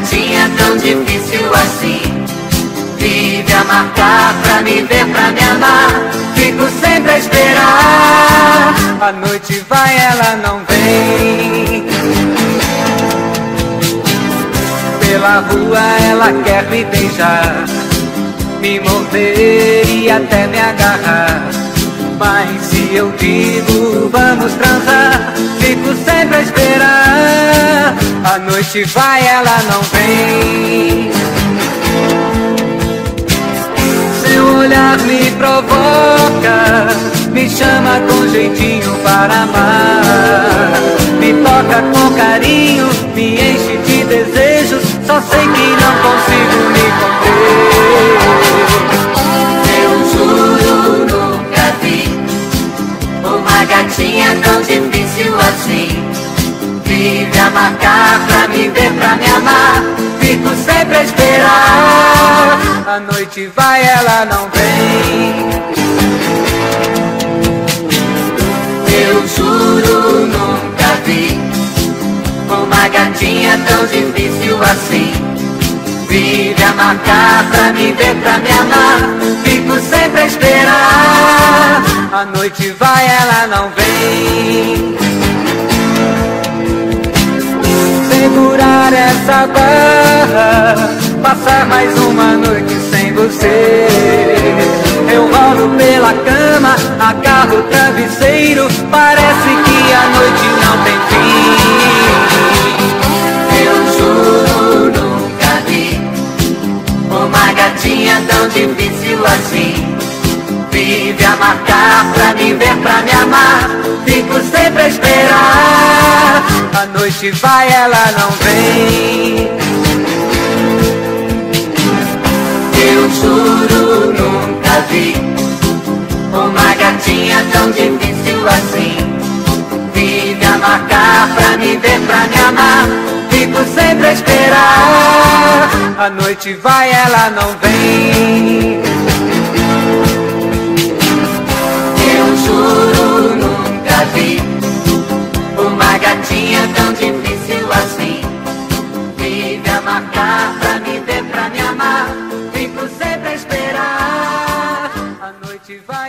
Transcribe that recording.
gatinha tão difícil assim. Vive a marcar pra me ver, pra me amar. Fico sempre a esperar. A noite vai, ela não vem. Pela rua ela quer me beijar, me morder e até me agarrar. Mas se eu digo vamos transar, fico sempre a esperar. A noite vai, ela não vem. Seu olhar me provoca, me chama com jeitinho para amar. Me toca com carinho, me enche de desejos. Só sei que não consigo me conter. Eu juro, nunca vi uma gatinha tão difícil assim. Vive a marcar pra me ver, pra me amar. Fico sempre a esperar. A noite vai, ela não vem. Eu juro, nunca vi uma gatinha tão difícil assim. Vive a marcar pra me ver, pra me amar. Fico sempre a esperar. A noite vai, ela não vem. Segurar essa barra, passar mais uma noite sem você. Eu rolo pela cama, agarro o travesseiro. Parece que a noite não tem fim. Eu juro, nunca vi uma gatinha tão difícil assim. Vive a marcar pra me ver, pra me amar. Fico sempre a esperar. A noite vai, ela não vem. Eu juro, nunca vi uma gatinha tão difícil assim. Vive a marcar pra me ver, pra me amar. Fico sempre a esperar. A noite vai, ela não vem. Eu juro, nunca vi uma gatinha tão difícil assim. Vive a marcar pra me ver, pra me amar. Fico sempre a esperar. A noite vai.